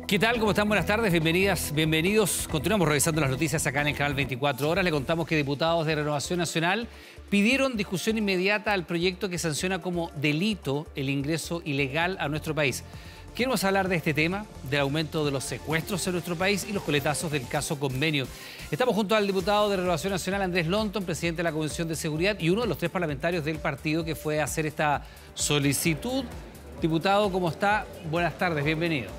¿Qué tal? ¿Cómo están? Buenas tardes, bienvenidas, bienvenidos. Continuamos revisando las noticias acá en el canal 24 Horas. Le contamos que diputados de Renovación Nacional pidieron discusión inmediata al proyecto que sanciona como delito el ingreso ilegal a nuestro país. Queremos hablar de este tema, del aumento de los secuestros en nuestro país y los coletazos del caso Convenio. Estamos junto al diputado de Renovación Nacional, Andrés Lonton, presidente de la Comisión de Seguridad y uno de los 3 parlamentarios del partido que fue a hacer esta solicitud. Diputado, ¿cómo está? Buenas tardes, bienvenido.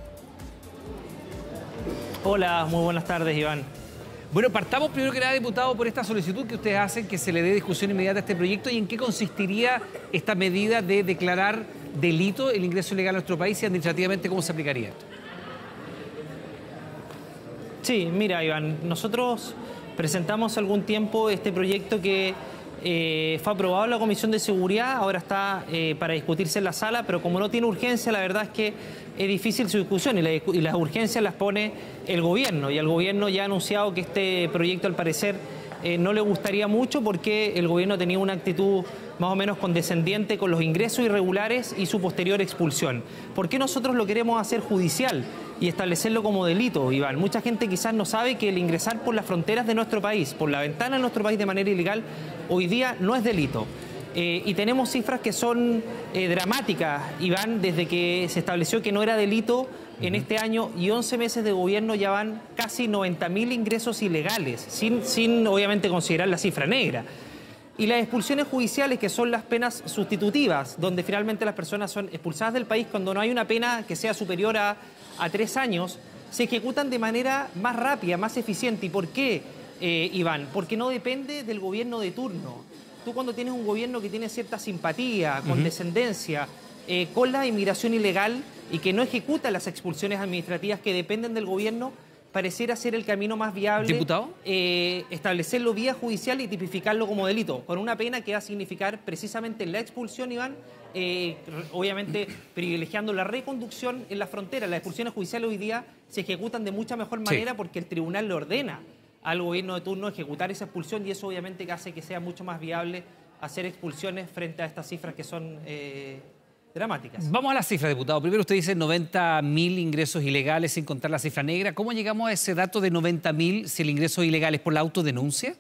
Hola, muy buenas tardes, Iván. Bueno, partamos primero que nada, diputado, por esta solicitud que ustedes hacen, que se le dé discusión inmediata a este proyecto y en qué consistiría esta medida de declarar delito el ingreso ilegal a nuestro país y administrativamente cómo se aplicaría esto. Sí, mira, Iván, nosotros presentamos hace algún tiempo este proyecto que fue aprobado en la Comisión de Seguridad, ahora está para discutirse en la sala, pero como no tiene urgencia, la verdad es que es difícil su discusión y las urgencias las pone el gobierno. Y el gobierno ya ha anunciado que este proyecto, al parecer, no le gustaría mucho porque el gobierno tenía una actitud más o menos condescendiente con los ingresos irregulares y su posterior expulsión. ¿Por qué nosotros lo queremos hacer judicial y establecerlo como delito, Iván? Mucha gente quizás no sabe que el ingresar por las fronteras de nuestro país, por la ventana de nuestro país de manera ilegal, hoy día no es delito. Y tenemos cifras que son dramáticas, Iván, desde que se estableció que no era delito en este año y 11 meses de gobierno ya van casi 90.000 ingresos ilegales, sin obviamente considerar la cifra negra. Y las expulsiones judiciales, que son las penas sustitutivas, donde finalmente las personas son expulsadas del país cuando no hay una pena que sea superior a 3 años, se ejecutan de manera más rápida, más eficiente. ¿Y por qué, Iván? Porque no depende del gobierno de turno. Tú cuando tienes un gobierno que tiene cierta simpatía, condescendencia, con la inmigración ilegal y que no ejecuta las expulsiones administrativas que dependen del gobierno, pareciera ser el camino más viable. ¿Diputado? Establecerlo vía judicial y tipificarlo como delito, con una pena que va a significar precisamente la expulsión, Iván, obviamente privilegiando la reconducción en la frontera. Las expulsiones judiciales hoy día se ejecutan de mucha mejor manera porque el tribunal le ordena al gobierno de turno ejecutar esa expulsión y eso obviamente hace que sea mucho más viable hacer expulsiones frente a estas cifras que son dramáticas. Vamos a las cifras, diputado. Primero usted dice 90.000 ingresos ilegales sin contar la cifra negra. ¿Cómo llegamos a ese dato de 90.000 si el ingreso ilegal es por la autodenuncia?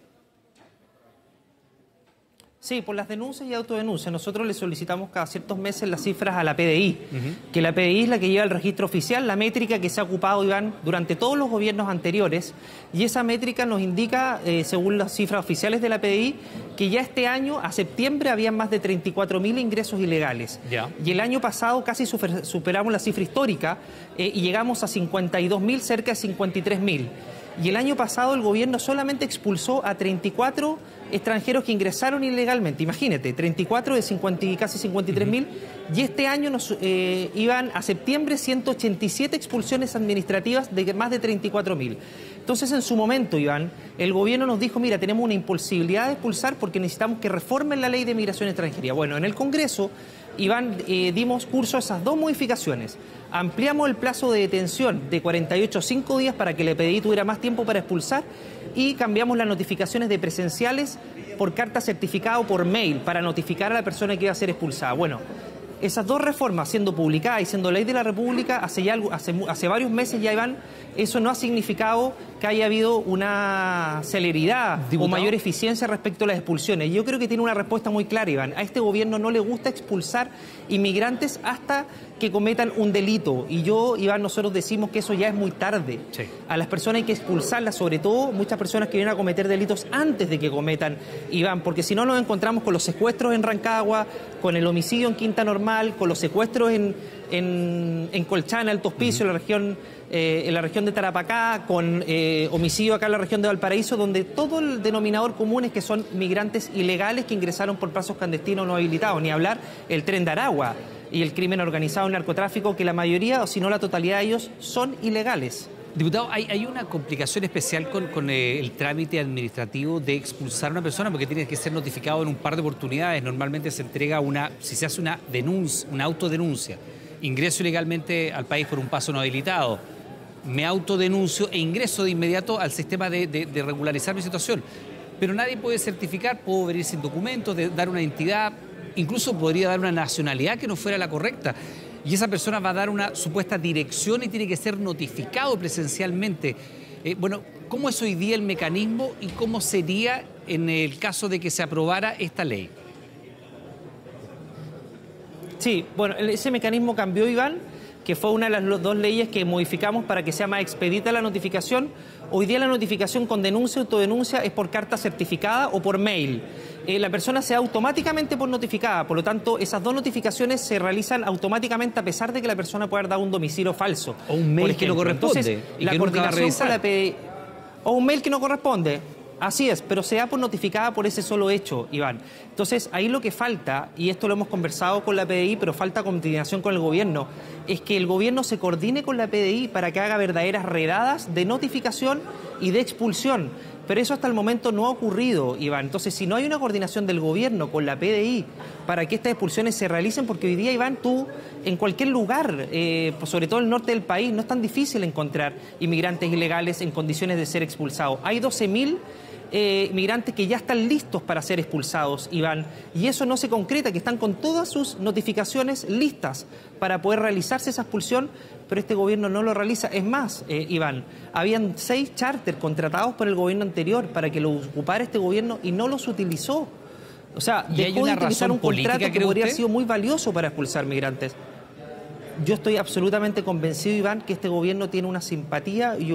Sí, por las denuncias y autodenuncias. Nosotros le solicitamos cada ciertos meses las cifras a la PDI, que la PDI es la que lleva el registro oficial, la métrica que se ha ocupado, Iván, durante todos los gobiernos anteriores, y esa métrica nos indica, según las cifras oficiales de la PDI, que ya este año, a septiembre, había más de 34.000 ingresos ilegales. Ya. Y el año pasado casi superamos la cifra histórica y llegamos a 52.000, cerca de 53.000. Y el año pasado el gobierno solamente expulsó a 34 extranjeros que ingresaron ilegalmente. Imagínate, 34 de casi 53.000. Y este año nos iban a septiembre 187 expulsiones administrativas de más de 34.000. Entonces, en su momento, Iván, el gobierno nos dijo, mira, tenemos una imposibilidad de expulsar porque necesitamos que reformen la ley de migración extranjera. Bueno, en el Congreso, Iván, dimos curso a esas 2 modificaciones. Ampliamos el plazo de detención de 48 a 5 días para que el PDI tuviera más tiempo para expulsar y cambiamos las notificaciones de presenciales por carta certificada o por mail para notificar a la persona que iba a ser expulsada. Bueno, esas 2 reformas siendo publicadas y siendo ley de la República hace varios meses ya, Iván, eso no ha significado que haya habido una celeridad o mayor eficiencia respecto a las expulsiones. Yo creo que tiene una respuesta muy clara, Iván. A este gobierno no le gusta expulsar inmigrantes hasta que cometan un delito. Y yo, Iván, nosotros decimos que eso ya es muy tarde. Sí. A las personas hay que expulsarlas, sobre todo muchas personas que vienen a cometer delitos antes de que cometan, Iván, porque si no nos encontramos con los secuestros en Rancagua, con el homicidio en Quinta Normal, con los secuestros en Colchane, Alto Hospicio, en la región de Tarapacá, con homicidio acá en la región de Valparaíso, donde todo el denominador común es que son migrantes ilegales que ingresaron por pasos clandestinos no habilitados, ni hablar el Tren de Aragua y el crimen organizado, el narcotráfico, que la mayoría, o si no la totalidad de ellos, son ilegales. Diputado, hay una complicación especial con el trámite administrativo de expulsar a una persona porque tiene que ser notificado en un par de oportunidades. Normalmente se entrega si se hace una denuncia, una autodenuncia, ingreso ilegalmente al país por un paso no habilitado, me autodenuncio e ingreso de inmediato al sistema de regularizar mi situación. Pero nadie puede certificar, puedo venir sin documentos, dar una identidad, incluso podría dar una nacionalidad que no fuera la correcta. y esa persona va a dar una supuesta dirección y tiene que ser notificado presencialmente. Bueno, ¿cómo es hoy día el mecanismo y cómo sería en el caso de que se aprobara esta ley? Sí, bueno, ese mecanismo cambió, Iván, que fue una de las dos leyes que modificamos para que sea más expedita la notificación. Hoy día la notificación con denuncia o autodenuncia es por carta certificada o por mail. La persona se da automáticamente por notificada, por lo tanto, esas dos notificaciones se realizan automáticamente a pesar de que la persona pueda dar un domicilio falso. O un mail que no corresponde. Entonces, y la que nunca va a coordinación con la revisar. PDI, o un mail que no corresponde. Así es, pero se da por notificada por ese solo hecho, Iván. Entonces, ahí lo que falta, y esto lo hemos conversado con la PDI, pero falta coordinación con el gobierno, es que el gobierno se coordine con la PDI para que haga verdaderas redadas de notificación y de expulsión. Pero eso hasta el momento no ha ocurrido, Iván. Entonces, si no hay una coordinación del gobierno con la PDI para que estas expulsiones se realicen, porque hoy día, Iván, tú en cualquier lugar, sobre todo en el norte del país, no es tan difícil encontrar inmigrantes ilegales en condiciones de ser expulsados. Hay 12.000 migrantes que ya están listos para ser expulsados, Iván, y eso no se concreta, que están con todas sus notificaciones listas para poder realizarse esa expulsión, pero este gobierno no lo realiza. Es más, Iván, habían 6 charters contratados por el gobierno anterior para que los ocupara este gobierno y no los utilizó. O sea, dejó de utilizar un contrato que podría haber sido muy valioso para expulsar migrantes. Yo estoy absolutamente convencido, Iván, que este gobierno tiene una simpatía y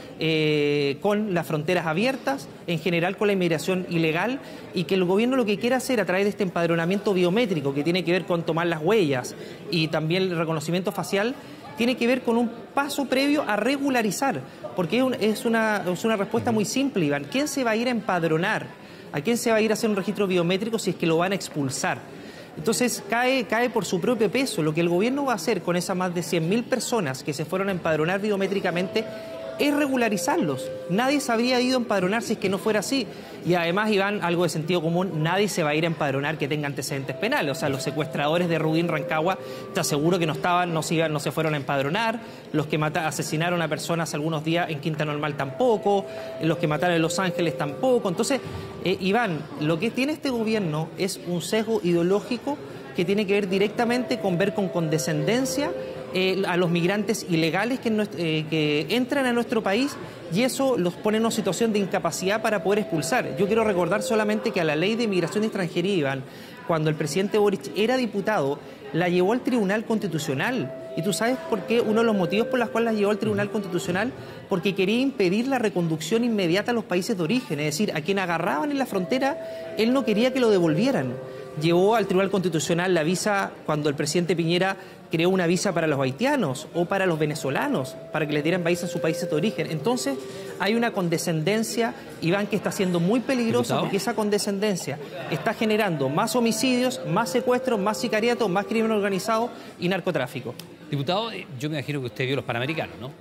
con las fronteras abiertas, en general con la inmigración ilegal, y que el gobierno lo que quiere hacer a través de este empadronamiento biométrico, que tiene que ver con tomar las huellas y también el reconocimiento facial, tiene que ver con un paso previo a regularizar, porque es una respuesta muy simple, Iván. ¿Quién se va a ir a empadronar? ¿A quién se va a ir a hacer un registro biométrico si es que lo van a expulsar? Entonces cae por su propio peso. Lo que el gobierno va a hacer con esas más de 100.000 personas que se fueron a empadronar biométricamente es regularizarlos. Nadie se habría ido a empadronar si es que no fuera así. Y además, Iván, algo de sentido común, nadie se va a ir a empadronar que tenga antecedentes penales. O sea, los secuestradores de Rubín Rancagua, te aseguro que no se fueron a empadronar. Los que asesinaron a personas hace algunos días en Quinta Normal tampoco. Los que mataron en Los Ángeles tampoco. Entonces, Iván, lo que tiene este gobierno es un sesgo ideológico que tiene que ver directamente con ver con condescendencia a los migrantes ilegales que entran a nuestro país, y eso los pone en una situación de incapacidad para poder expulsar. Yo quiero recordar solamente que a la ley de inmigración y extranjería, Iván, cuando el presidente Boric era diputado, la llevó al Tribunal Constitucional. ¿Y tú sabes por qué? Uno de los motivos por los cuales la llevó al Tribunal Constitucional, porque quería impedir la reconducción inmediata a los países de origen. Es decir, a quien agarraban en la frontera, él no quería que lo devolvieran. Llevó al Tribunal Constitucional la visa cuando el presidente Piñera creó una visa para los haitianos o para los venezolanos, para que les dieran visa a sus países de origen. Entonces, hay una condescendencia, Iván, que está siendo muy peligrosa, porque esa condescendencia está generando más homicidios, más secuestros, más sicariatos, más crimen organizado y narcotráfico. Diputado, yo me imagino que usted vio los Panamericanos, ¿no?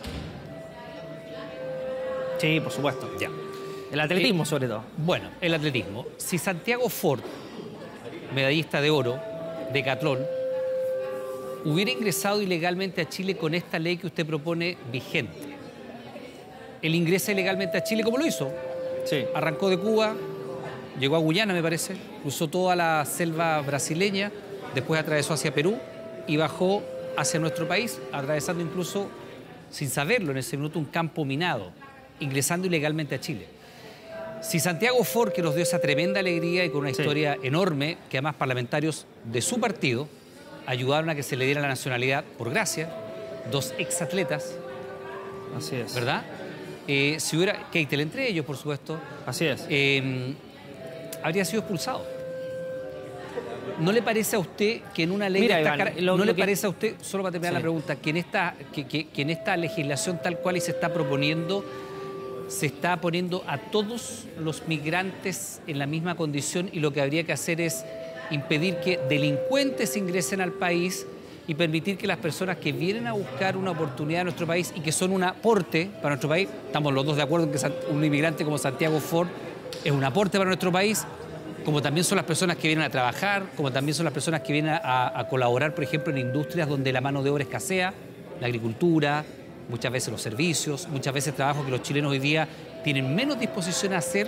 Sí, por supuesto. Ya. El atletismo, sobre todo. Bueno, el atletismo. Si Santiago Ford, medallista de oro, decatlón, hubiera ingresado ilegalmente a Chile con esta ley que usted propone vigente, él ingresa ilegalmente a Chile, ¿cómo lo hizo? Sí. Arrancó de Cuba, llegó a Guyana, me parece, cruzó toda la selva brasileña, después atravesó hacia Perú y bajó hacia nuestro país, atravesando incluso, sin saberlo en ese minuto, un campo minado, ingresando ilegalmente a Chile. Si Santiago Ford, que nos dio esa tremenda alegría y con una historia enorme, que además parlamentarios de su partido ayudaron a que se le diera la nacionalidad por gracia, 2 exatletas, así es, ¿verdad? Si hubiera, Keitel entre ellos, por supuesto, así es, habría sido expulsado. ¿No le parece a usted que en una ley Mira, de esta Iván, ¿no le parece a usted, solo para terminar la pregunta, que en esta legislación tal cual y se está proponiendo, se está poniendo a todos los migrantes en la misma condición y lo que habría que hacer es impedir que delincuentes ingresen al país y permitir que las personas que vienen a buscar una oportunidad en nuestro país y que son un aporte para nuestro país, estamos los dos de acuerdo en que un inmigrante como Santiago Ford es un aporte para nuestro país, como también son las personas que vienen a trabajar, como también son las personas que vienen a colaborar, por ejemplo, en industrias donde la mano de obra escasea, la agricultura, muchas veces los servicios, muchas veces trabajos que los chilenos hoy día tienen menos disposición a hacer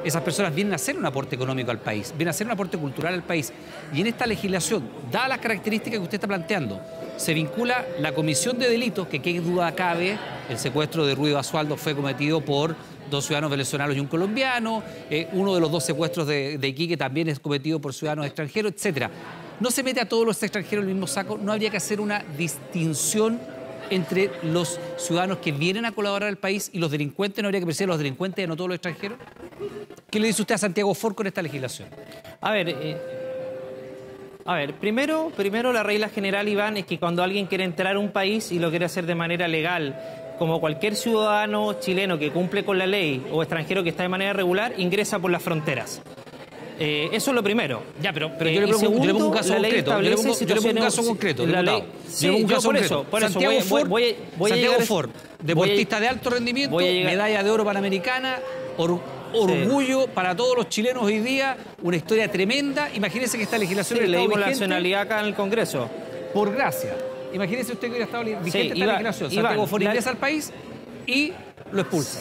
esas personas vienen a hacer un aporte económico al país, vienen a hacer un aporte cultural al país. Y en esta legislación, dadas las características que usted está planteando, se vincula la comisión de delitos, que qué duda cabe, el secuestro de Ruy Basualdo fue cometido por 2 ciudadanos venezolanos y un colombiano, uno de los 2 secuestros de Iquique también es cometido por ciudadanos extranjeros, etcétera. No se mete a todos los extranjeros en el mismo saco, no habría que hacer una distinción entre los ciudadanos que vienen a colaborar al país y los delincuentes, ¿no habría que perseguir a los delincuentes y no todos los extranjeros? ¿Qué le dice usted a Santiago Fort con esta legislación? A ver, primero la regla general, Iván, es que cuando alguien quiere entrar a un país y lo quiere hacer de manera legal, como cualquier ciudadano chileno que cumple con la ley o extranjero que está de manera regular, ingresa por las fronteras. Eso es lo primero. Ya, pero yo le pongo un caso concreto. Yo le pongo un caso concreto. Por eso Santiago Fort, deportista de alto rendimiento, medalla de oro panamericana, orgullo para todos los chilenos hoy día, una historia tremenda. Imagínese que esta legislación le dimos la nacionalidad acá en el Congreso. Por gracia. Imagínese usted que hubiera estado vigente esta legislación. Santiago Fort ingresa al país y lo expulsa.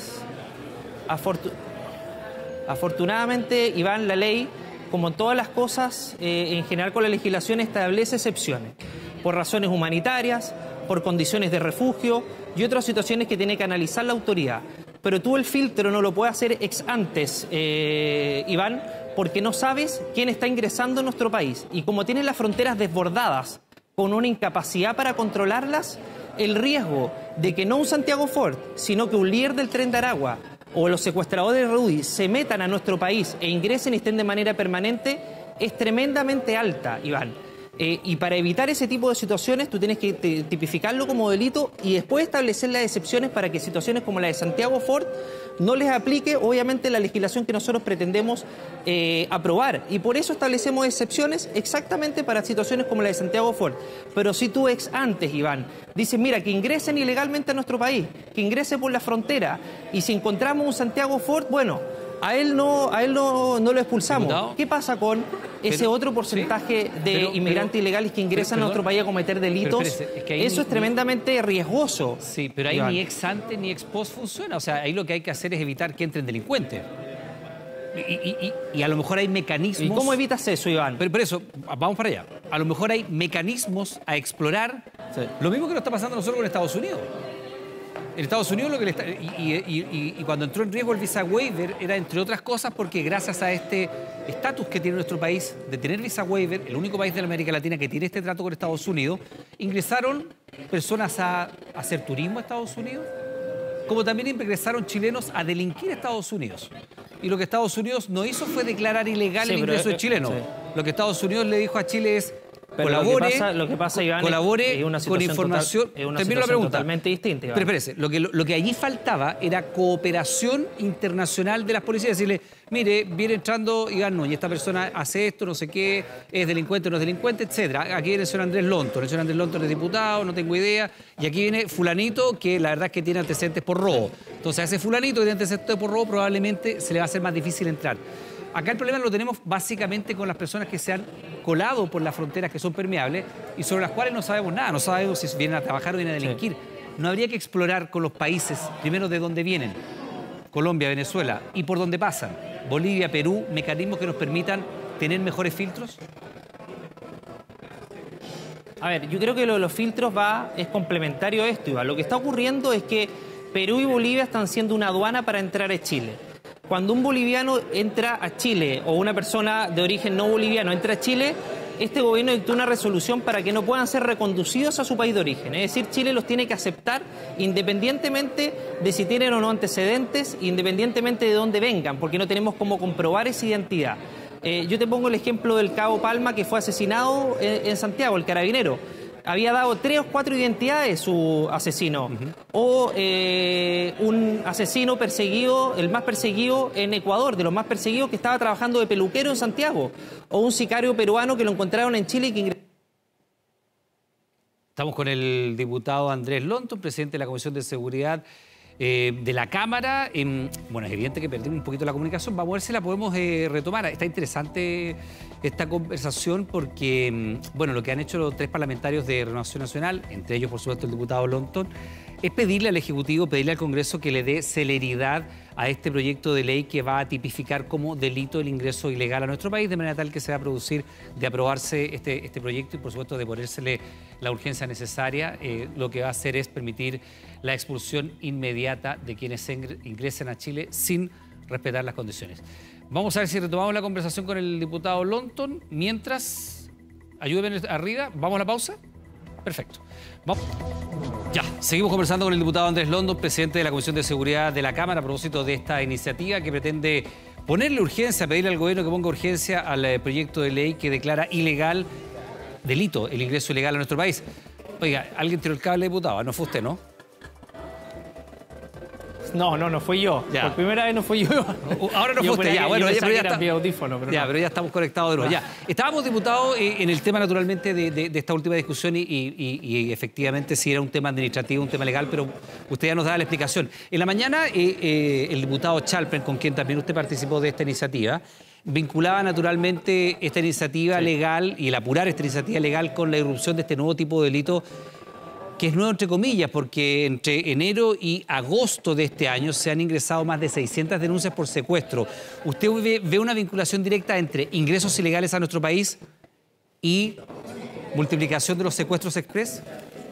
Afortunadamente, Iván, la ley, como en todas las cosas, en general con la legislación, establece excepciones por razones humanitarias, por condiciones de refugio y otras situaciones que tiene que analizar la autoridad. Pero tú el filtro no lo puedes hacer ex antes, Iván, porque no sabes quién está ingresando a nuestro país. Y como tienes las fronteras desbordadas con una incapacidad para controlarlas, el riesgo de que no un Santiago Fort, sino que un líder del Tren de Aragua o los secuestradores de Rudy se metan a nuestro país e ingresen y estén de manera permanente es tremendamente alta, Iván. Y para evitar ese tipo de situaciones tú tienes que tipificarlo como delito y después establecer las excepciones para que situaciones como la de Santiago Fort no les aplique, obviamente, la legislación que nosotros pretendemos aprobar. Y por eso establecemos excepciones exactamente para situaciones como la de Santiago Fort. Pero si tú ex antes, Iván, dices, mira, que ingresen ilegalmente a nuestro país, que ingrese por la frontera, y si encontramos un Santiago Fort, bueno, a él no lo expulsamos. ¿Diputado? ¿Qué pasa con ese otro porcentaje de inmigrantes ilegales que ingresan a nuestro país a cometer delitos? Eso es tremendamente riesgoso. Sí, pero ahí Iván, ni ex ante ni ex post funciona. O sea, ahí lo que hay que hacer es evitar que entren delincuentes. Y a lo mejor hay mecanismos... ¿Y cómo evitas eso, Iván? Pero por eso, vamos para allá. A lo mejor hay mecanismos a explorar. Sí. Lo mismo que nos está pasando a nosotros con Estados Unidos. En Estados Unidos lo que le está, y cuando entró en riesgo el visa waiver era, entre otras cosas, porque gracias a este estatus que tiene nuestro país de tener visa waiver, el único país de la América Latina que tiene este trato con Estados Unidos, ingresaron personas a hacer turismo a Estados Unidos, como también ingresaron chilenos a delinquir a Estados Unidos. Y lo que Estados Unidos no hizo fue declarar ilegal el ingreso de chilenos. Sí. Lo que Estados Unidos le dijo a Chile es... Pero lo que pasa, Iván, colabore es una con información. Es una situación totalmente distinta, Iván. Pero espérese, lo que allí faltaba era cooperación internacional de las policías. Decirle, mire, viene entrando Iván Núñez, esta persona hace esto, no sé qué, es delincuente, no es delincuente, etcétera. Aquí viene el señor Andrés Lonton. El señor Andrés Lonton es diputado, no tengo idea. Y aquí viene fulanito, que la verdad es que tiene antecedentes por robo. Entonces a ese fulanito que tiene antecedentes por robo probablemente se le va a hacer más difícil entrar. Acá el problema lo tenemos básicamente con las personas que se han colado por las fronteras que son permeables y sobre las cuales no sabemos nada, no sabemos si vienen a trabajar o vienen a delinquir. Sí. No habría que explorar con los países, primero de dónde vienen, Colombia, Venezuela, y por dónde pasan, Bolivia, Perú, mecanismos que nos permitan tener mejores filtros. A ver, yo creo que lo de los filtros es complementario a esto, Iván. Lo que está ocurriendo es que Perú y Bolivia están siendo una aduana para entrar a Chile. Cuando un boliviano entra a Chile o una persona de origen no boliviano entra a Chile, este gobierno dictó una resolución para que no puedan ser reconducidos a su país de origen. Es decir, Chile los tiene que aceptar independientemente de si tienen o no antecedentes, independientemente de dónde vengan, porque no tenemos cómo comprobar esa identidad. Yo te pongo el ejemplo del cabo Palma, que fue asesinado en Santiago, el carabinero. Había dado 3 o 4 identidades su asesino. O un asesino perseguido, el más perseguido en Ecuador, de los más perseguidos, que estaba trabajando de peluquero en Santiago. O un sicario peruano que lo encontraron en Chile y que ingresó. Estamos con el diputado Andrés Lonton, presidente de la Comisión de Seguridad de la Cámara. Bueno, es evidente que perdimos un poquito la comunicación. Vamos a ver si la podemos retomar. Está interesante esta conversación porque, bueno, lo que han hecho los 3 parlamentarios de Renovación Nacional, entre ellos, por supuesto, el diputado Lonton, es pedirle al Ejecutivo, pedirle al Congreso que le dé celeridad a este proyecto de ley que va a tipificar como delito el ingreso ilegal a nuestro país, de manera tal que se va a producir de aprobarse este proyecto y, por supuesto, de ponérsele la urgencia necesaria. Lo que va a hacer es permitir la expulsión inmediata de quienes ingresen a Chile sin respetar las condiciones. Vamos a ver si retomamos la conversación con el diputado Lonton. Mientras, ayúdenme arriba, ¿vamos a la pausa? Perfecto. Vamos. Ya, seguimos conversando con el diputado Andrés Lonton, presidente de la Comisión de Seguridad de la Cámara, a propósito de esta iniciativa que pretende ponerle urgencia, pedirle al gobierno que ponga urgencia al proyecto de ley que declara ilegal, delito, el ingreso ilegal a nuestro país. Oiga, alguien tiró el cable, diputado, no fue usted, ¿no? No fui yo. Ya. Por primera vez no fui yo. Ahora no fue usted, ya. Bueno, pero ya está. Pero ya estamos conectados de nuevo. Ya. Estábamos, diputados, en el tema, naturalmente, de esta última discusión y efectivamente si era un tema administrativo, un tema legal, pero usted ya nos daba la explicación. En la mañana, el diputado Chalper, con quien también usted participó de esta iniciativa, vinculaba naturalmente esta iniciativa legal y el apurar esta iniciativa legal con la irrupción de este nuevo tipo de delito, que es nuevo entre comillas, porque entre enero y agosto de este año se han ingresado más de 600 denuncias por secuestro. ¿Usted ve una vinculación directa entre ingresos ilegales a nuestro país y multiplicación de los secuestros express?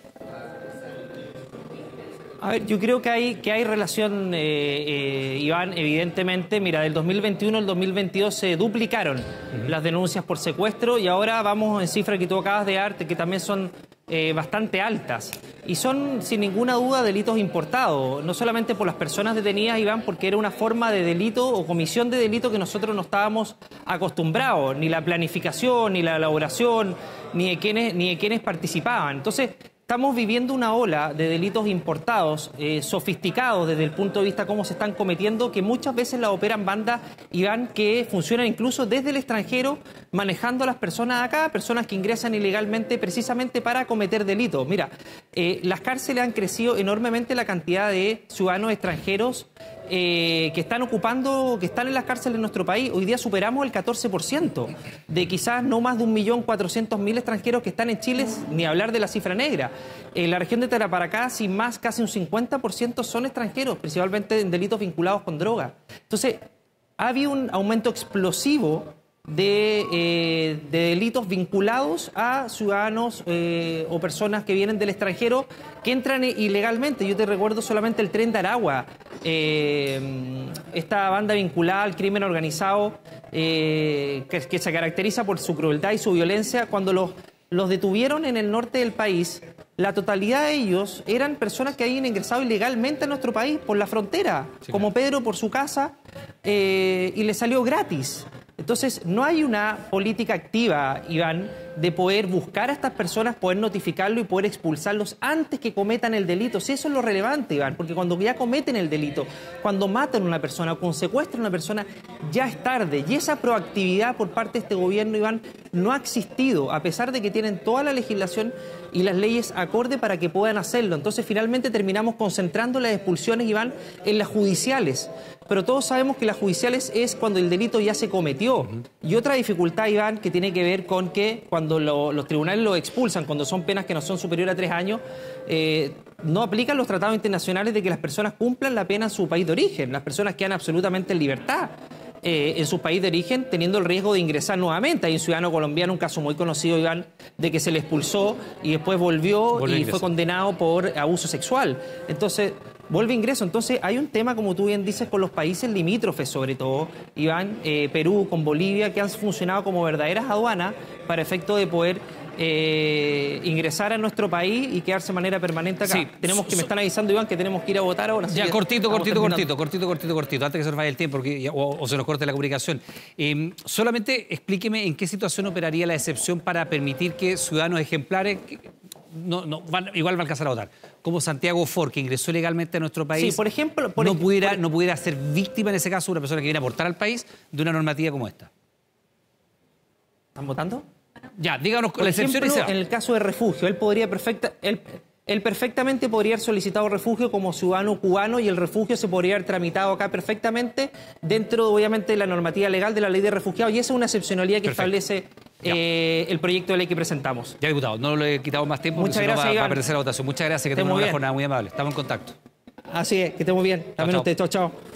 A ver, yo creo que hay relación, Iván, evidentemente. Mira, del 2021 al 2022 se duplicaron las denuncias por secuestro y ahora vamos en cifras que tú acabas de dar, que también son bastante altas. Y son, sin ninguna duda, delitos importados, no solamente por las personas detenidas, Iván, porque era una forma de delito o comisión de delito que nosotros no estábamos acostumbrados, ni la planificación, ni la elaboración, ni de quienes participaban. Entonces, estamos viviendo una ola de delitos importados, sofisticados desde el punto de vista de cómo se están cometiendo, que muchas veces la operan bandas, Iván, que funcionan incluso desde el extranjero, manejando a las personas acá, personas que ingresan ilegalmente precisamente para cometer delitos. Mira, las cárceles han crecido enormemente la cantidad de ciudadanos extranjeros que están en las cárceles de nuestro país. Hoy día superamos el 14% de quizás no más de 1.400.000 extranjeros que están en Chile, ni hablar de la cifra negra. En la región de Tarapacá, sin más, casi un 50% son extranjeros, principalmente en delitos vinculados con droga. Entonces, ha habido un aumento explosivo de delitos vinculados a ciudadanos o personas que vienen del extranjero que entran ilegalmente. Yo te recuerdo solamente el Tren de Aragua, esta banda vinculada al crimen organizado que se caracteriza por su crueldad y su violencia. Cuando los detuvieron en el norte del país, la totalidad de ellos eran personas que habían ingresado ilegalmente a nuestro país por la frontera, sí, como Pedro por su casa, y le salió gratis. Entonces, no hay una política activa, Iván, de poder buscar a estas personas, poder notificarlo y poder expulsarlos antes que cometan el delito. Si eso es lo relevante, Iván, porque cuando ya cometen el delito, cuando matan a una persona o cuando secuestran a una persona, ya es tarde. Y esa proactividad por parte de este gobierno, Iván, no ha existido, a pesar de que tienen toda la legislación y las leyes acorde para que puedan hacerlo. Entonces, finalmente terminamos concentrando las expulsiones, Iván, en las judiciales. Pero todos sabemos que las judiciales es cuando el delito ya se cometió. Y otra dificultad, Iván, que tiene que ver con que cuando los tribunales lo expulsan, cuando son penas que no son superiores a 3 años, no aplican los tratados internacionales de que las personas cumplan la pena en su país de origen. Las personas quedan absolutamente en libertad en su país de origen, teniendo el riesgo de ingresar nuevamente. Hay un ciudadano colombiano, un caso muy conocido, Iván, de que se le expulsó y después volvió y fue condenado por abuso sexual. Entonces, vuelve a ingreso. Entonces, hay un tema, como tú bien dices, con los países limítrofes, sobre todo, Iván, Perú, con Bolivia, que han funcionado como verdaderas aduanas para efecto de poder ingresar a nuestro país y quedarse de manera permanente acá. Sí, me están avisando, Iván, que tenemos que ir a votar ahora. Ya, cortito, antes que se nos vaya el tiempo o se nos corte la comunicación. Solamente explíqueme en qué situación operaría la excepción para permitir que ciudadanos ejemplares... igual va a alcanzar a votar. Como Santiago Ford, que ingresó legalmente a nuestro país, sí, por ejemplo, no pudiera ser víctima en ese caso una persona que viene a aportar al país de una normativa como esta. ¿Están votando? Ya, díganos la excepción. En el caso de refugio, él perfectamente podría haber solicitado refugio como ciudadano cubano y el refugio se podría haber tramitado acá perfectamente dentro, obviamente, de la normativa legal de la ley de refugiados. Y esa es una excepcionalidad que establece el proyecto de ley que presentamos. Ya, diputado, no le quitamos más tiempo Muchas porque si no gracias, va a Iván. perderse la votación. Muchas gracias, que Estemos tengan una buena bien. jornada, muy amable. Estamos en contacto. Así es, que estemos bien. También chao. ustedes, chao, chao.